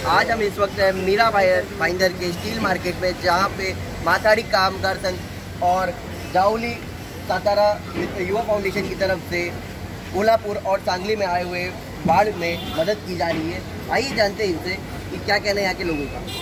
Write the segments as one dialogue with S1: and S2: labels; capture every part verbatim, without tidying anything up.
S1: आज हम इस वक्त मीरा भाईंदर के स्टील मार्केट में, जहाँ पे माथाड़ी कामगार संघ और जावली सातारा युवा फाउंडेशन की तरफ से कोल्हापुर और सांगली में आए हुए बाढ़ में मदद की जा रही है। आइए जानते हैं इनसे कि क्या कहना है यहाँ के लोगों का।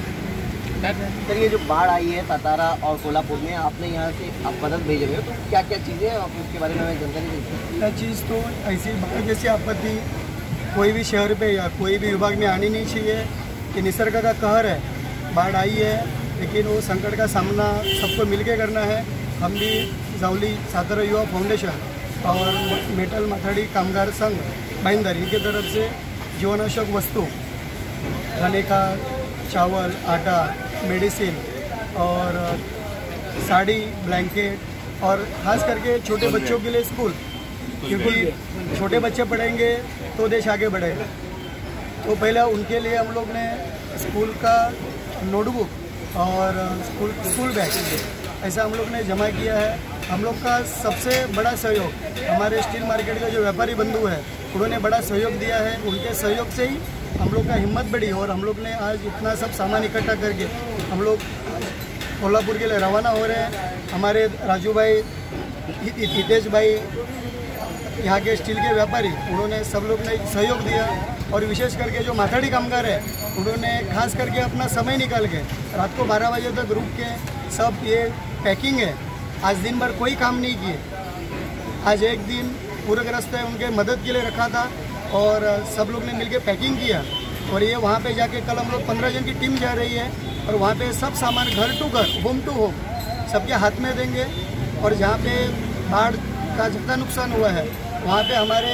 S1: सर, ये जो बाढ़ आई है सातारा और कोल्हापुर में, आपने यहाँ से आप मदद भेज रहे हो, तो क्या क्या चीज़ें हैं, आप उसके बारे में हमें जानकारी दीजिए।
S2: क्या चीज़ तो ऐसी बाढ़ जैसी आपत्ति कोई भी शहर पे या कोई भी विभाग में आनी नहीं चाहिए। कि निसर्ग का कहर है, बाढ़ आई है, लेकिन वो संकट का सामना सबको मिलके करना है। हम भी जावली सातारा युवा फाउंडेशन और मेटल माथाड़ी कामगार संघ भाईंदर इनकी तरफ से जीवनावश्यक वस्तु, खाने का चावल, आटा, मेडिसिन और साड़ी, ब्लैंकेट और ख़ास करके छोटे बच्चों के लिए स्कूल, क्योंकि छोटे बच्चे पढ़ेंगे तो देश आगे बढ़ेगा। तो पहले उनके लिए हम लोग ने स्कूल का नोटबुक और स्कूल स्कूल बैग ऐसा हम लोग ने जमा किया है। हम लोग का सबसे बड़ा सहयोग हमारे स्टील मार्केट के जो व्यापारी बंधु है, उन्होंने बड़ा सहयोग दिया है। उनके सहयोग से ही हम लोग का हिम्मत बढ़ी और हम लोग ने आज इतना सब सामान इकट्ठा करके हम लोग कोल्हापुर के लिए रवाना हो रहे हैं। हमारे राजू भाई, हितेश भाई, यहाँ के स्टील के व्यापारी, उन्होंने सब लोग ने सहयोग दिया। और विशेष करके जो माथाड़ी कामगार है, उन्होंने खास करके अपना समय निकाल के रात को बारह बजे तक रुक के सब ये पैकिंग है। आज दिन भर कोई काम नहीं किए, आज एक दिन पूरग्रस्त है उनके मदद के लिए रखा था और सब लोग ने मिलकर पैकिंग किया। और ये वहाँ पे जाके कल हम लोग पंद्रह जन की टीम जा रही है और वहाँ पे सब सामान घर टू घर, होम टू होम सबके हाथ में देंगे। और जहाँ पे बाढ़ का जितना नुकसान हुआ है, वहाँ पे हमारे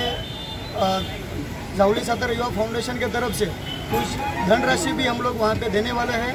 S2: जावली सातारा युवा फाउंडेशन के तरफ से कुछ धनराशि भी हम लोग वहाँ पे देने वाले हैं।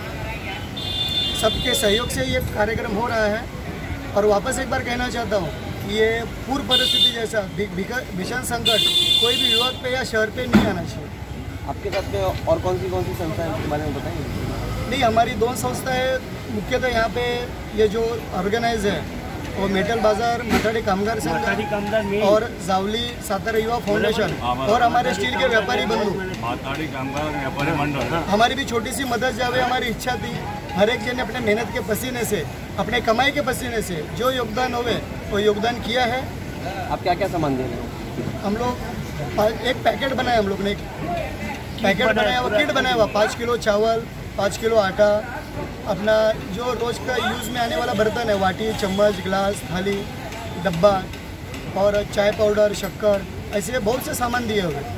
S2: सबके सहयोग से ये कार्यक्रम हो रहा है। और वापस एक बार कहना चाहता हूँ, ये पूर्व परिस्थिति जैसा भीषण संकट कोई भी युवक पे या शहर पे नहीं आना चाहिए।
S1: आपके साथ में और कौन सी कौन सी संस्थाएं इसके बारे में बताएंगे?
S2: नहीं, हमारी दो संस्थाएं मुख्यतः यहाँ पे ये जो ऑर्गेनाइज है वो मेटल बाजार माथाड़ी कामगार संघ और जावली सातारा युवा फाउंडेशन और हमारे स्टील के व्यापारी बंधु
S3: माथाड़ी कामगार व्यापारी मंडल।
S2: हमारी भी छोटी सी मदद जावे, हमारी इच्छा थी। हर एक जन ने अपने मेहनत के पसीने से, अपने कमाई के पसीने से जो योगदान होवे वो योगदान किया है।
S1: आप क्या क्या सामान दे रहे हो?
S2: हम लोग एक पैकेट बनाया, हम लोग ने एक पैकेट बनाया हुआ, किट बनाया हुआ, पाँच किलो चावल, पाँच किलो आटा, अपना जो रोज़ का यूज़ में आने वाला बर्तन है, वाटी, चम्मच, गिलास, थाली, डब्बा और चाय पाउडर, शक्कर, ऐसे बहुत से सामान दिए हुए।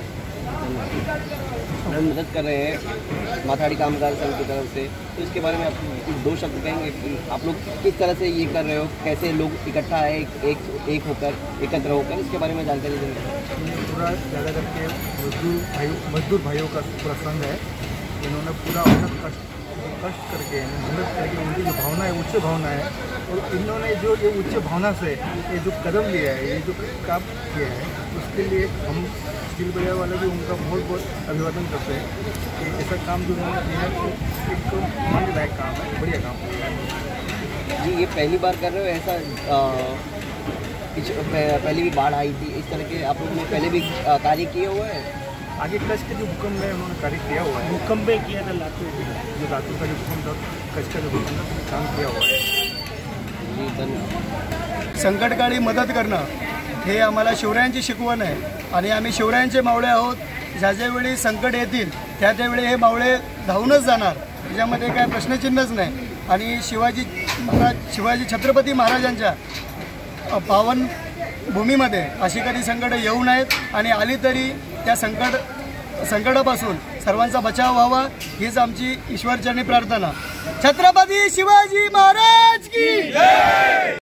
S1: हम मदद कर रहे हैं माथाड़ी कामगार संघ की तरफ से, तो इसके बारे में आप दो शब्द कहेंगे कि आप लोग किस तरह से ये कर रहे हो, कैसे लोग इकट्ठा है एक एक होकर एकत्र होकर, इसके बारे में जानकारी देंगे।
S4: पूरा ज़्यादा करके मजदूर भाई मजदूर भाइयों का पूरा संघ है। इन्होंने पूरा अपना कष्ट कष्ट करके मेहनत करके उनकी जो भावना है, उच्च भावना है, और इन्होंने जो ये उच्च भावना से ये जो कदम लिया है, ये जो काम किया है, उसके लिए हम स्टील बाजार वाले भी उनका बहुत बहुत अभिवादन करते हैं कि ऐसा काम जो उन्होंने किया है वो एक तो मानने लायक काम है, बढ़िया काम है।
S1: जी, ये पहली बार कर रहे हो ऐसा? पहले भी बाढ़ आई थी इस तरह के, आप लोगों ने पहले भी कार्य किए हुए हैं?
S4: आगे कच्छ के जो भूकंप में उन्होंने कार्य किया हुआ है,
S3: भूकंप में किया था लातूर,
S4: जो लातूर का जो भूकंप था, कच्छ का जो भूकंप था, काम किया हुआ है।
S1: जी, धन्यवाद।
S2: संकटकाळी मदत करणं हे आम्हाला शिवरायांची शिकवण आहे आणि आम्ही शिवरायांचे मावळे आहोत। ज्या ज्यावेळी संकट येतील त्या त्यावेळी हे मावळे धावूनच जाणार, त्याच्यामध्ये काय प्रश्नचिन्हच नाही। आणि शिवाजी महाराज शिवाजी छत्रपती महाराजांच्या पावन भूमीमध्ये अशी कधी संकट येऊ नयेत आणि आली तरी त्या संकट संकटापासून सर्वांचा बचाव व्हावा हीच आमची ईश्वरचरणी प्रार्थना। छत्रपती शिवाजी महाराज की जय।